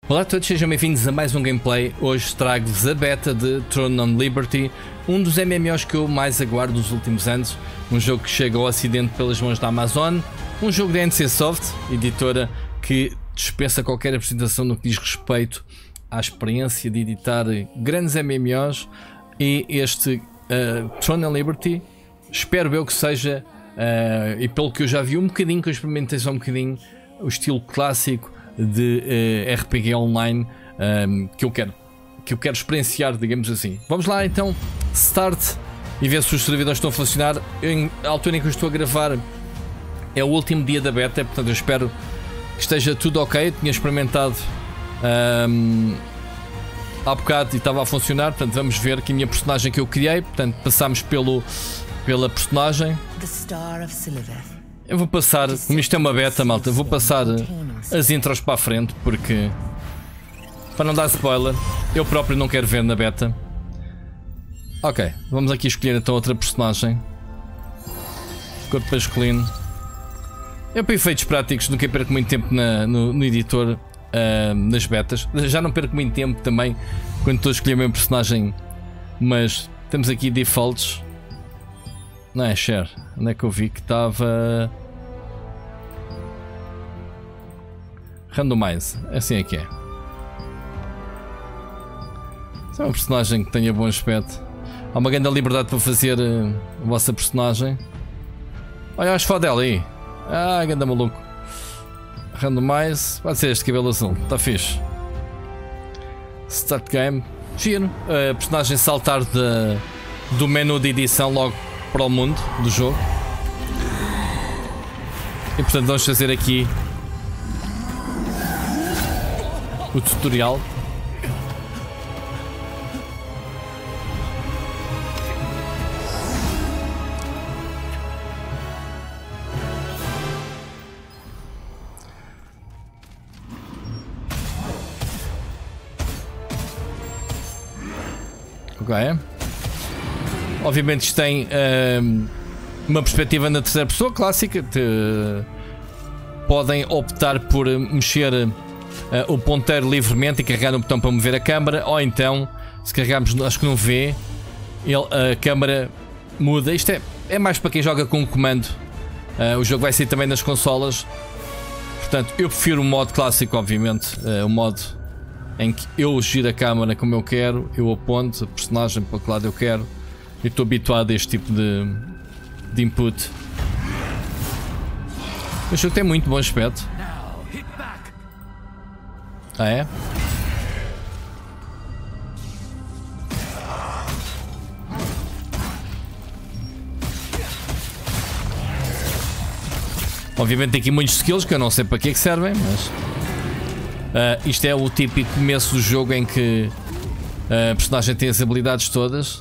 Olá a todos, sejam bem-vindos a mais um gameplay. Hoje trago-vos a beta de Throne of Liberty, um dos MMOs que eu mais aguardo nos últimos anos. Um jogo que chega ao ocidente pelas mãos da Amazon, um jogo da NC Soft, editora que dispensa qualquer apresentação no que diz respeito à experiência de editar grandes MMOs. E este Throne of Liberty, espero eu que seja, e pelo que eu já vi um bocadinho, que eu experimentei só um bocadinho, o estilo clássico de RPG online que eu quero experienciar, digamos assim. Vamos lá então, start, e ver se os servidores estão a funcionar. A altura em que eu estou a gravar é o último dia da beta, portanto eu espero que esteja tudo ok. Eu tinha experimentado há bocado e estava a funcionar, portanto vamos ver aqui a minha personagem que eu criei. Portanto passámos pela personagem. Eu vou passar, como isto é uma beta, malta, vou passar as intros para a frente, porque para não dar spoiler, eu próprio não quero ver na beta. Ok, vamos aqui escolher então outra personagem. Corpo masculino. Eu, para efeitos práticos, nunca perco muito tempo no editor, nas betas. Já não perco muito tempo também quando estou a escolher o meu personagem. Mas temos aqui defaults. Não é share, onde é que eu vi que estava? Randomize, assim é que é. É um personagem que tenha bom aspecto. Há uma grande liberdade para fazer a vossa personagem. Olha as fotos dela aí. Ah, grande maluco. Randomize, pode ser este cabelo azul, está fixe. Start game, giro. A personagem saltar do menu de edição logo para o mundo do jogo. E portanto vamos fazer aqui o tutorial. Ok. Obviamente isto tem uma perspectiva na terceira pessoa clássica. Podem optar por mexer o ponteiro livremente e carregar no botão para mover a câmera, ou então, se carregarmos, acho que não vê, a câmera muda. Isto é mais para quem joga com o comando. O jogo vai sair também nas consolas. Portanto, eu prefiro o modo clássico, obviamente, o modo em que eu giro a câmera como eu quero, eu aponto a personagem para que lado eu quero. Eu estou habituado a este tipo de input. O jogo tem muito bom aspecto. Ah, é? Obviamente tem aqui muitos skills que eu não sei para que é que servem, mas isto é o típico começo do jogo em que a personagem tem as habilidades todas.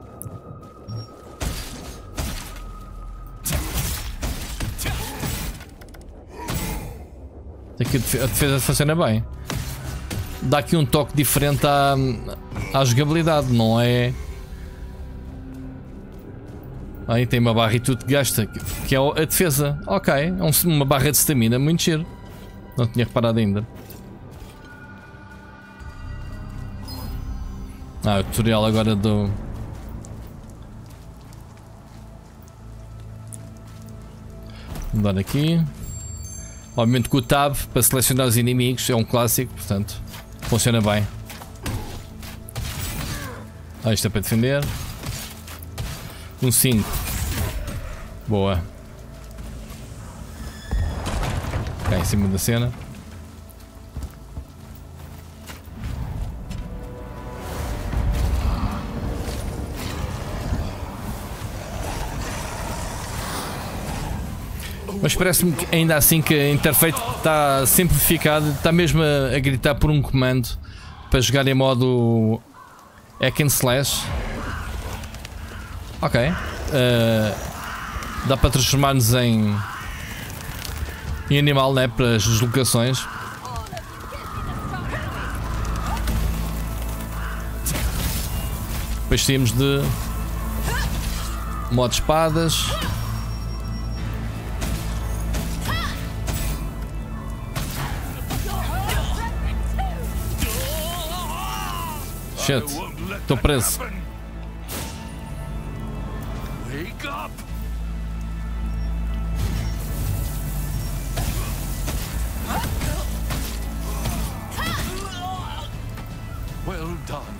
Aqui a defesa funciona bem. Dá aqui um toque diferente à jogabilidade, não é? Aí tem uma barra e tudo que gasta, que é a defesa. Ok, é uma barra de stamina muito giro. Não tinha reparado ainda. O tutorial agora do... Vou dar aqui. Obviamente que o tab para selecionar os inimigos é um clássico, portanto funciona bem. Isto é para defender. Um 5. Boa. Ok, em cima da cena. Mas parece-me que ainda assim que a interface está simplificada, está mesmo a gritar por um comando para jogar em modo hack and slash. Ok. Dá para transformar-nos em animal, né, para as deslocações. Depois temos de modo espadas. shit. Estou preso. Well done.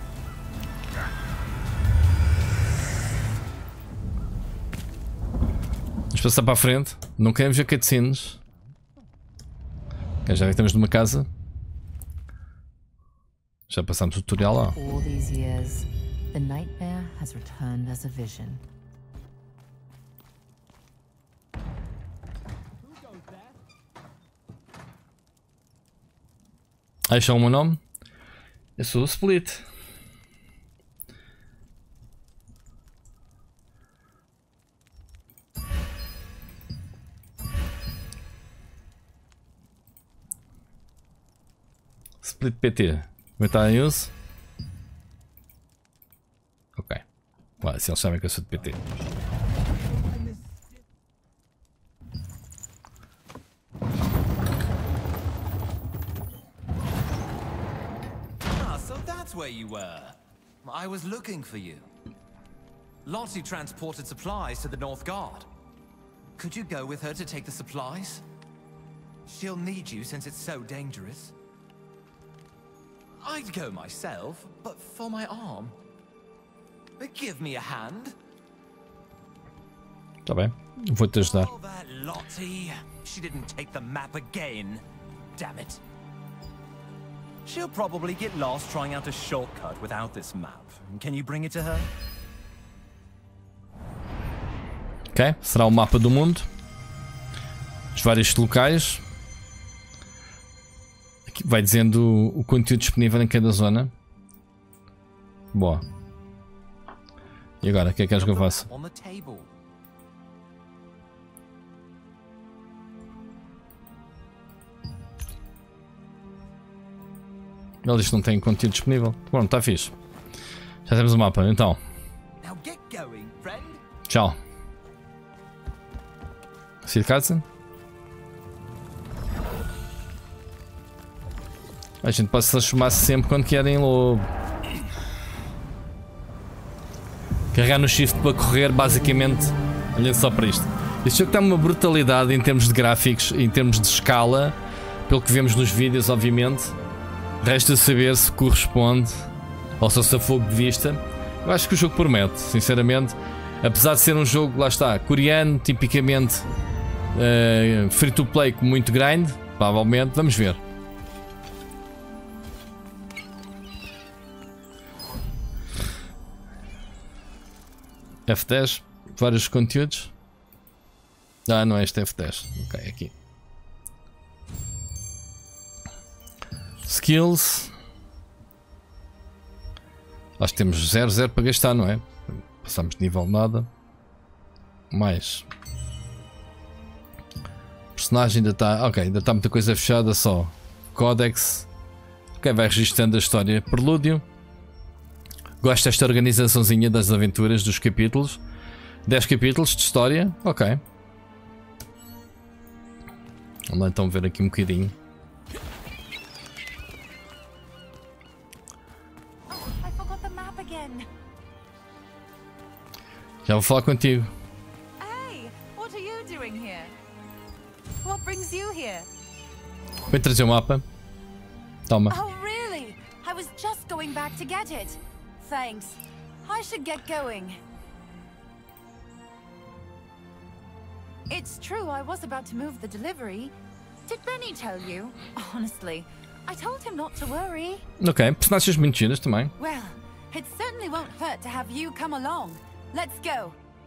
Vamos passar para a frente. Não queremos ver cutscenes. Okay, já estamos numa casa. Já passamos o tutorial lá. All these years, the nightmare has returned as a vision. Este é o meu nome. Eu sou o Split. Split PT. Como está em uso? Ok. Ué, se eles sabem que eu sou de PT. So that's where you were. I was looking for you. Lottie transported supplies to the North Guard. Could you go with her to take the supplies? She'll need you since it's so dangerous. I'd go myself, but for my arm. Give me a hand. Tá bem. Vou-te ajudar. Oh, that Lottie. She didn't take the map again. Damn it. She'll probably get lost trying out a shortcut without this map. Can you bring it to her? Ok, será o mapa do mundo. Os vários locais. Aqui vai dizendo o conteúdo disponível em cada zona. Boa. E agora, o que é que queres que eu faça? Ele diz que não tem conteúdo disponível. Bom, está fixe. Já temos o mapa, então. Tchau. See the cutscene? A gente pode se transformar-se sempre quando querem lobo. Carregar no shift para correr, basicamente. Olhem só para isto. Este jogo está uma brutalidade em termos de gráficos, em termos de escala. Pelo que vemos nos vídeos, obviamente. Resta saber se corresponde ao seu fogo de vista. Eu acho que o jogo promete, sinceramente. Apesar de ser um jogo, lá está, coreano, tipicamente free to play com muito grind, provavelmente, vamos ver. F10, vários conteúdos. Ah, não é este F10. Ok, aqui. Skills. Acho que temos 0 para gastar, não é? Passamos de nível nada. Mais. Personagem ainda está. Ok, ainda está muita coisa fechada só. Codex. Ok, vai registando a história. Prelúdio. Gosto desta organizaçãozinha das aventuras, dos capítulos. 10 capítulos de história. Ok. Vamos lá então ver aqui um bocadinho. Já vou falar contigo. Hey, what are you doing here? What brings you here? Vem trazer o mapa. Toma. Oh, really? I was just going back to get it. Thanks. I should get going. It's true, I was about to move the delivery. Did Benny tell you? Honestly, I told him not to worry. Ok, personagens muito giras também. Well, it certainly won't hurt to have you come along. Let's go.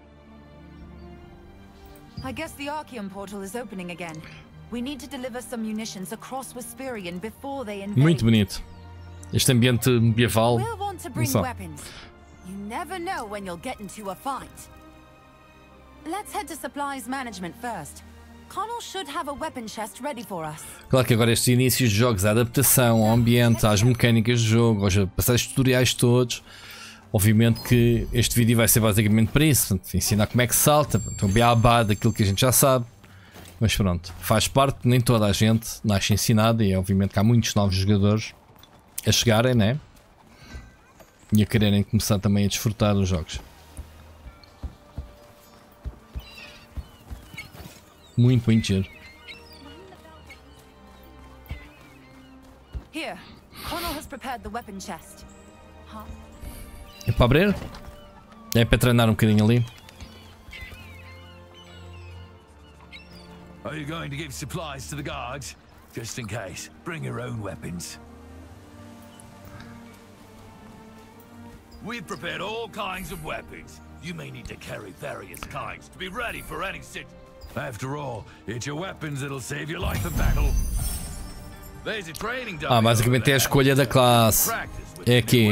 I guess the Archeum portal is opening again. We need to deliver some munitions across Wisperian before they invade. Muito bonito. Este ambiente medieval. We'll want to bring weapons. You never know when you'll get into a fight. Let's head to supplies management first. Connell should have a weapon chest ready for us. Claro que agora estes inícios de jogos, a adaptação ao ambiente, às mecânicas do jogo, aos passagens tutoriais todos. Obviamente que este vídeo vai ser basicamente para isso, portanto, ensinar como é que se salta, um beabá daquilo que a gente já sabe. Mas pronto, faz parte, nem toda a gente nasce ensinada e obviamente que há muitos novos jogadores a chegarem, né? e a quererem começar também a desfrutar dos jogos. Muito, muito giro. Here, Connell has prepared the weapon chest. É para abrir? É para treinar um bocadinho ali. Are you going to give supplies to the guards? Just in case, bring your own weapons. We've prepared all kinds of weapons. You may need to carry various kinds to be ready for any situation. After all, it's your weapons that'll save your life in battle. There's a training dummy. Basicamente é a escolha da classe. É aqui,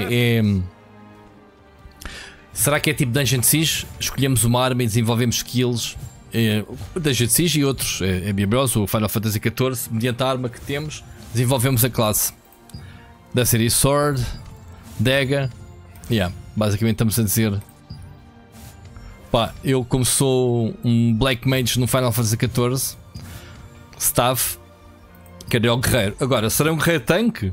será que é tipo Dungeon Siege? Escolhemos uma arma e desenvolvemos skills. Dungeon Siege e outros. É Bibros, o Final Fantasy XIV. Mediante a arma que temos, desenvolvemos a classe. Deve ser isso. Sword, Dagger. Basicamente estamos a dizer. Pá, eu como sou um Black Mage no Final Fantasy XIV, Staff, quero o guerreiro. Agora, será um guerreiro tanque?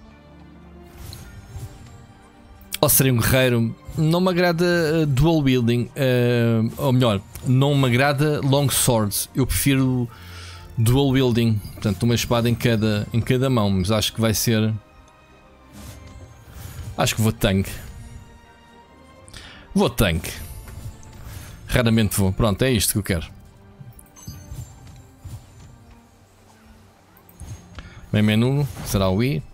Ou seria um guerreiro? Não me agrada dual wielding, ou melhor, não me agrada long swords. Eu prefiro dual wielding, portanto uma espada em cada mão, mas acho que vai ser. Acho que vou tanque. Vou tanque. Raramente vou. Pronto, é isto que eu quero. Bem, menu será o I.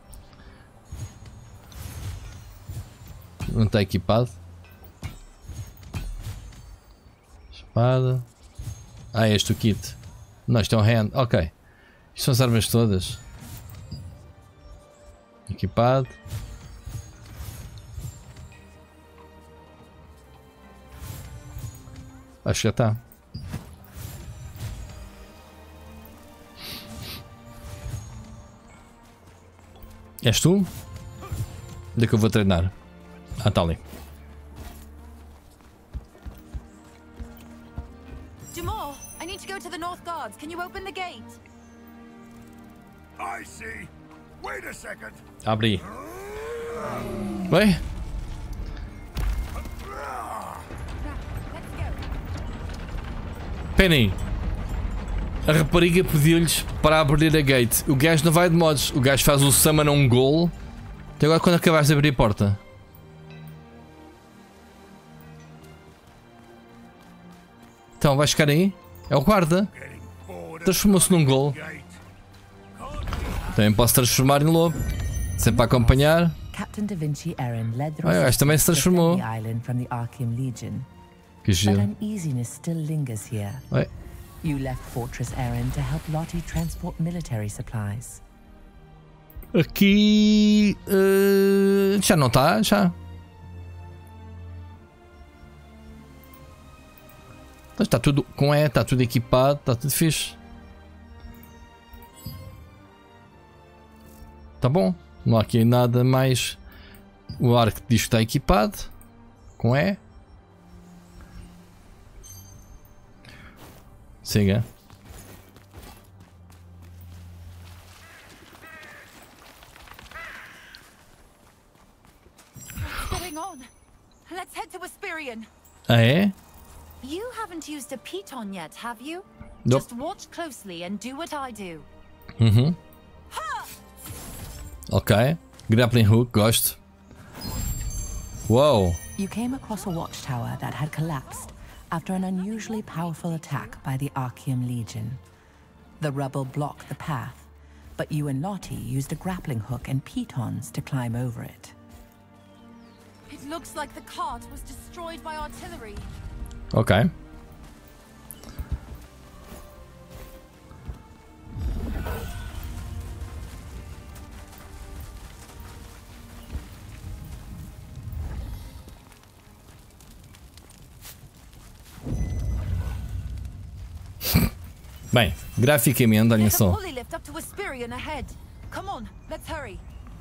Não está equipado. Espada. Este o kit. Não, isto é um hand. Ok. Isto são as armas todas. Equipado. Acho que já está. És tu? Onde é que eu vou treinar? Está ali. Jamal, I need to go to the North Guards. Can you open the gate? I see. Wait a second. Abri. Oi? Penny, a rapariga pediu-lhes para abrir a gate. O gajo não vai de modos. O gajo faz o summon on goal. Até agora quando acabaste de abrir a porta. Então vais ficar aí? É o guarda. Transformou-se num gol. Também posso transformar em lobo. Se é para acompanhar. Captain Da Vinci Eren led the Acho que também se transformou. island from the Archeum Legion. Que But giro. uneasiness still lingers here. Oi. You left Fortress Eren to help Lottie transport military supplies. Aqui já não está, já. Está tudo com está tudo equipado, está tudo fixe. Tá bom, não há aqui nada mais. O arco diz que está equipado com Siga. What's going on? Let's head to Aspirion. É? You haven't used a piton yet, have you? Nope. Just watch closely and do what I do. Ok. Grappling hook, gosto. Whoa. You came across a watchtower that had collapsed after an unusually powerful attack by the Archeum Legion. The rubble blocked the path, but you and Lottie used a grappling hook and pitons to climb over it. It looks like the cart was destroyed by artillery. Ok. Bem, graficamente, olhem There's a só. pulley lift up to Aspirion ahead. Come on, let's hurry.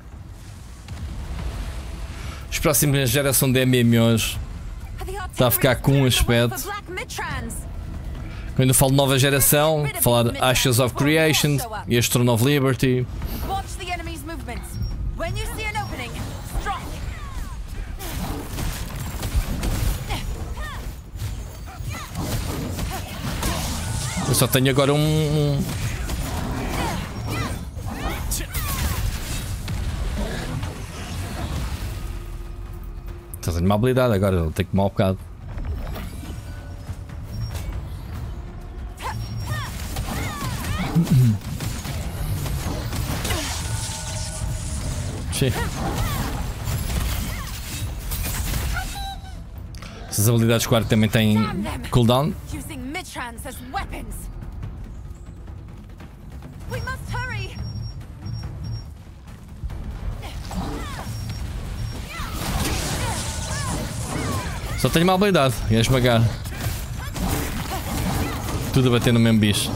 Os próximos geração de MMOs está a ficar com um aspecto. Quando eu falo de nova geração, falar Ashes of Creation e a Throne of Liberty. Watch the enemy's movements. When you see an opening, strike. Eu só tenho agora Só tenho uma habilidade agora, ele tem que tomar um bocado. Essas habilidades, claro, também têm cooldown. Só tenho uma habilidade, é esmagar. Tudo a bater no mesmo bicho.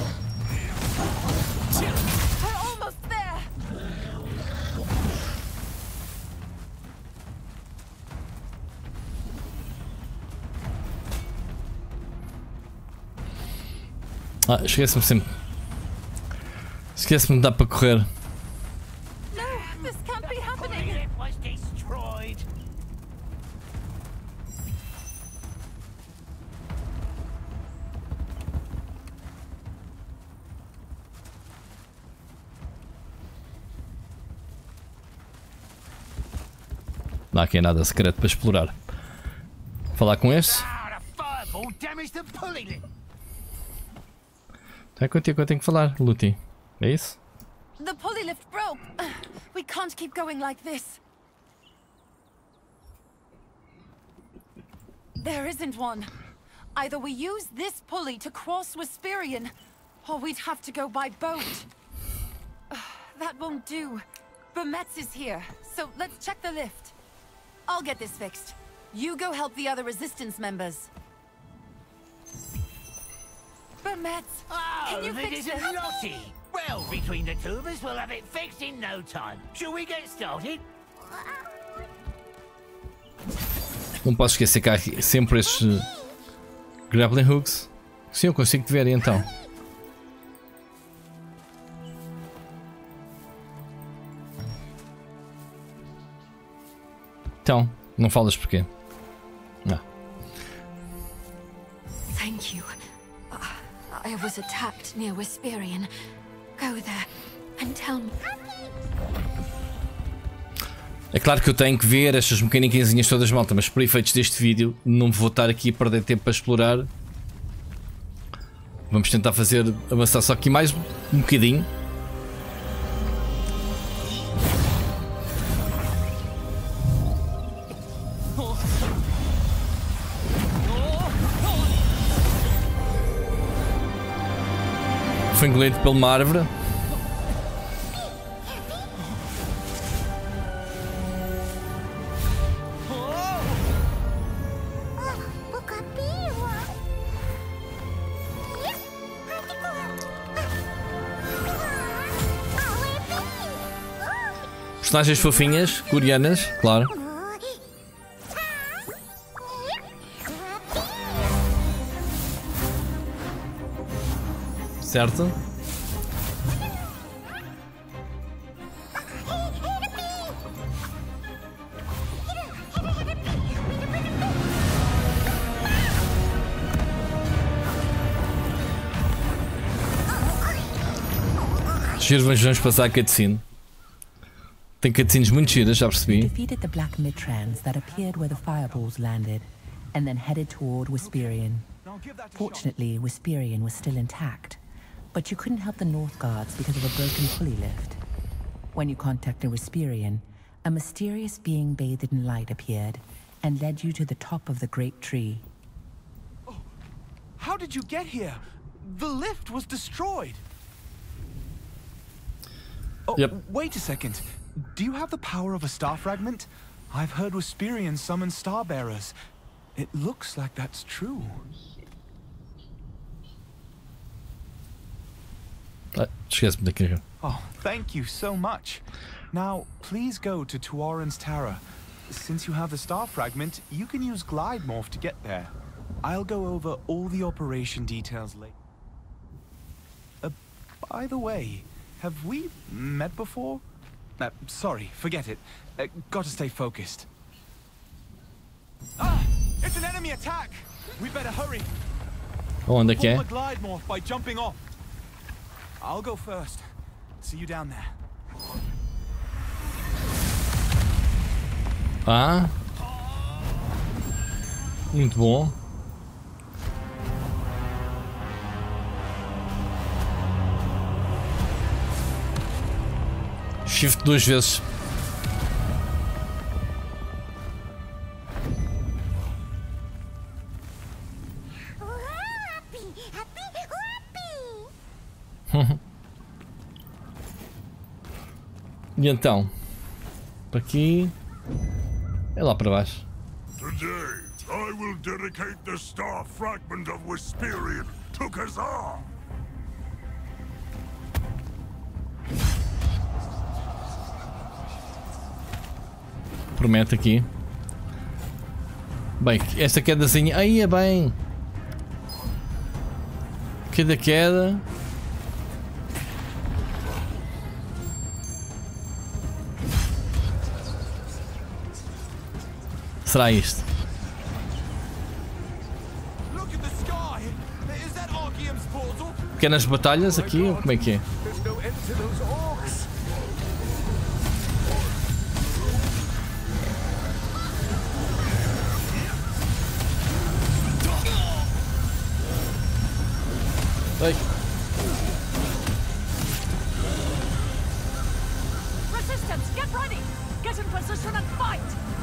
Ah, esquece-me sempre. Esquece-me de dar para correr. Não há aqui nada secreto para explorar. Falar com este. É contigo que eu tenho que falar, Luti. É isso? The pulley lift broke. We can't keep going like this. There isn't one. Either we use this pulley to cross Wisperian, or we'd have to go by boat. That won't do. Burmetz is here, so let's check the lift. I'll get this fixed. You go help the other resistance members. Burmetz, can you fix this? Lottie. Well, between the two of us, we'll have it fixed in no time. Shall we get started? Não posso esquecer que há sempre estes grappling hooks. Sim, eu consigo te ver então. Então, não falas porquê? Não. Thank you. I was attacked near Wisperian. Go there and tell me. É claro que eu tenho que ver estas mecânicazinhas todas, malta, mas por efeitos deste vídeo não vou estar aqui a perder tempo para explorar. Vamos tentar fazer avançar só aqui mais um bocadinho. Foi engolido por uma árvore. Personagens fofinhas, coreanas, claro. Certo? Vamos passar a cutscene. Tem cutscenes muito giras, já percebi. Defeated the Black Mitrans that appeared where the fireballs landed, and then headed toward Wisperian. Fortunately, Wisperian was still intact, but you couldn't help the North Guards because of a broken pulley lift. When you contacted Wisperian, a mysterious being bathed in light appeared and led you to the top of the great tree. Oh, how did you get here? The lift was destroyed. Oh, yep. Wait a second. Do you have the power of a star fragment? I've heard Wisperian summon starbearers. It looks like that's true. Esquece-me daqui. Oh, thank you so much. Now, please go to Tuaren's Terra. Since you have the star fragment, you can use Glide Morph to get there. I'll go over all the operation details later. By the way, have we met before? Sorry, forget it. Gotta stay focused. It's an enemy attack. We better hurry. Onde é que é? Form a glide morph by jumping off. I'll go first. See you down there. Ah. Muito bom. Shift 2 vezes. E então, para aqui é lá para baixo. Today, I will dedicate the star fragment of Wisperian to Kazar. Promete aqui. Bem, esta quedazinha. Aí é bem. Queda. Será isto? Pequenas batalhas aqui ou como é que é? Ai. Resistance, get ready! Get in position and fight!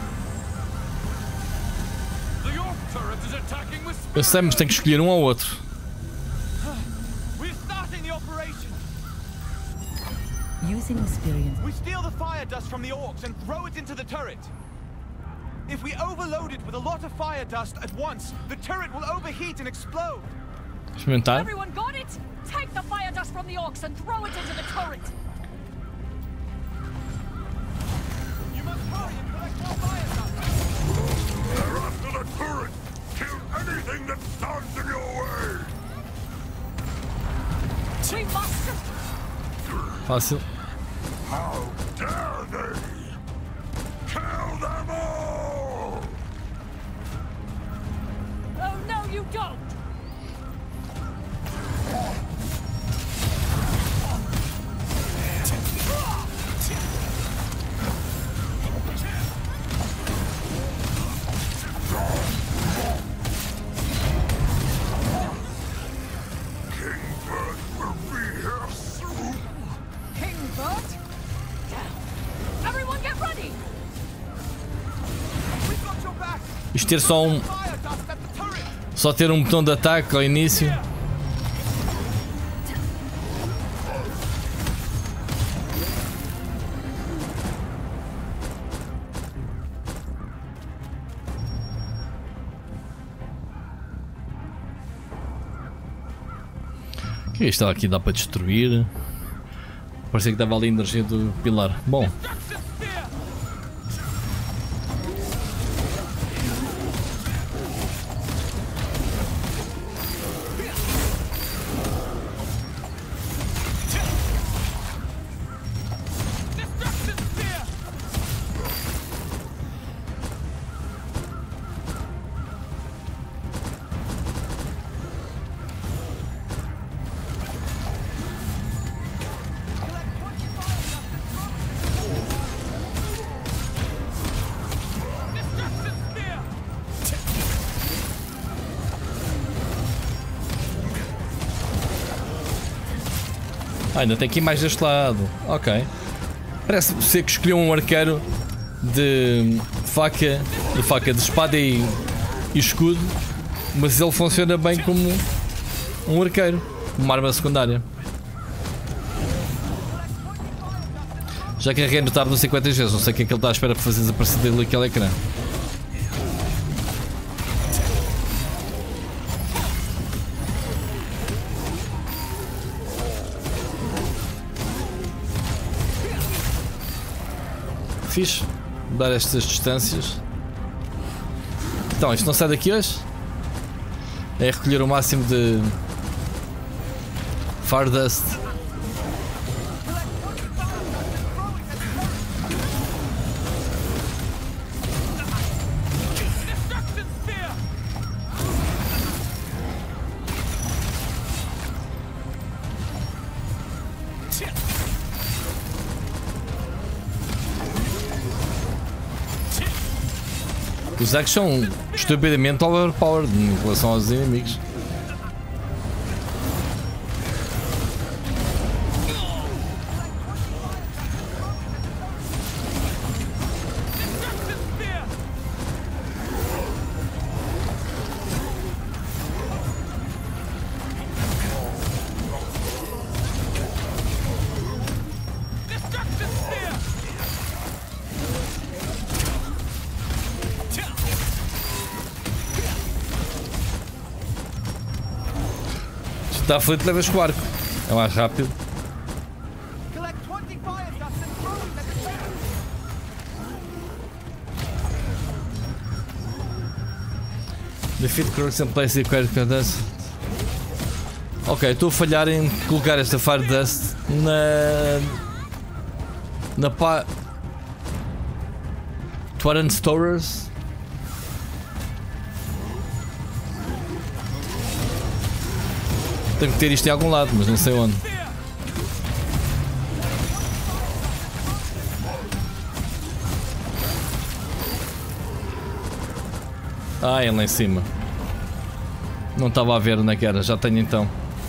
Eu sei, mas tem que escolher um ou outro. We're starting the operation. Using experience. We steal the fire dust from the orcs and throw it into the turret. If we overload it with a lot of fire dust at once, the turret will overheat and explode. Experimentar. Everyone got it? Take the fire dust from the orcs and throw it into the turret. You must hurry and collect more fire dust. They're after the turret! Kill anything that stands in your way! We must. Fácil. How dare they! Kill them all! Oh no, you don't! Isto ter só ter um botão de ataque ao início. O que é isto aqui? Dá para destruir. Parecia que estava ali a energia do pilar. Bom. Ainda tem que ir mais deste lado. Ok. Parece ser que escolheu um arqueiro de faca de espada e escudo, mas ele funciona bem como um arqueiro, uma arma secundária. Já carreguei no tab não sei quantas vezes, não sei o que é que ele está à espera para fazer desaparecer dele aquele ecrã. Fixe, dar estas distâncias. Então, isto não sai daqui hoje? É recolher o máximo de Fire Dust. Os Zags são estupidamente overpowered em relação aos inimigos. Está aflito, levas com o arco. É mais rápido. Defeat Crooks and place the Fire Dust. Ok, estou a falhar em colocar esta Fire Dust na pá. Twaran Storers. Tenho que ter isto em algum lado, mas não sei onde. Ah, é lá em cima. Não estava a ver onde é que era, já tenho então.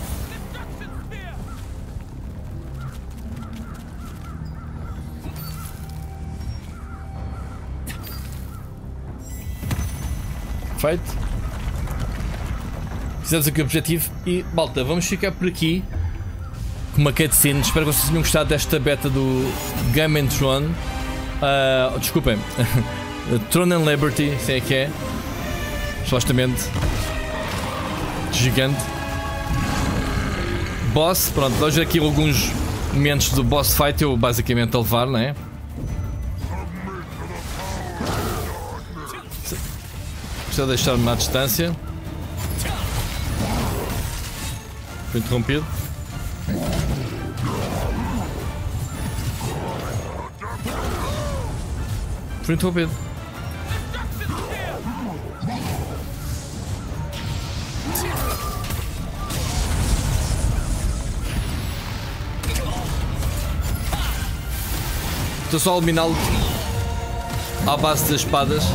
Feito. Fizemos aqui o objetivo e, malta, vamos ficar por aqui com uma cutscene. Espero que vocês tenham gostado desta beta do Game & Throne. Desculpem, Throne and Liberty, sei que é. Supostamente gigante. Boss, pronto, vamos ver aqui alguns momentos do boss fight. Eu basicamente a levar, não é? Preciso deixar-me à distância. Foi interrompido. Foi interrompido. Estou só a eliminá-lo à base das espadas.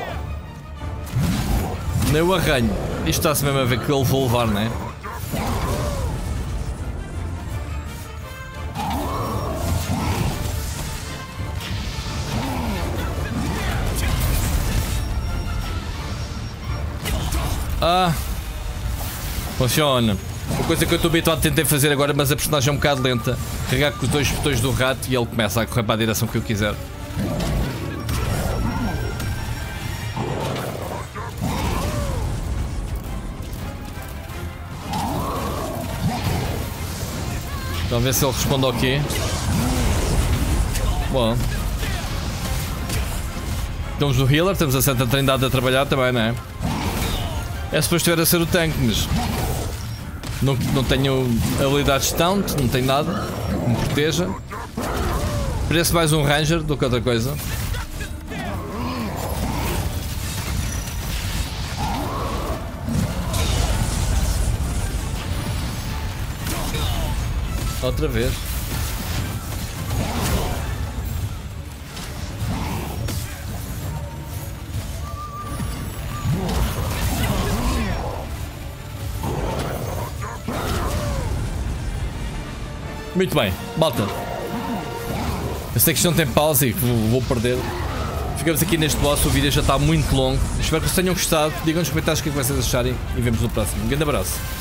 Nem o arranho. Isto está-se mesmo a ver que ele vou levar, não é? Ah, funciona. Uma coisa que eu estou habituado a tentar fazer agora, mas a personagem é um bocado lenta. Carregar com os dois botões do rato e ele começa a correr para a direção que eu quiser. Então a ver se ele responde ao quê. Bom. Temos o healer, temos a Santa Trindade a trabalhar também, não é? É suposto estiver a ser o tanque, mas não tenho habilidades de taunt, não tenho nada que me proteja. Parece mais um ranger do que outra coisa. Outra vez. Muito bem, malta. Eu sei que isto não tem pausa e vou perder. Ficamos aqui neste boss, o vídeo já está muito longo. Espero que vocês tenham gostado. Digam nos comentários o que vocês acharem e vemos no próximo. Um grande abraço.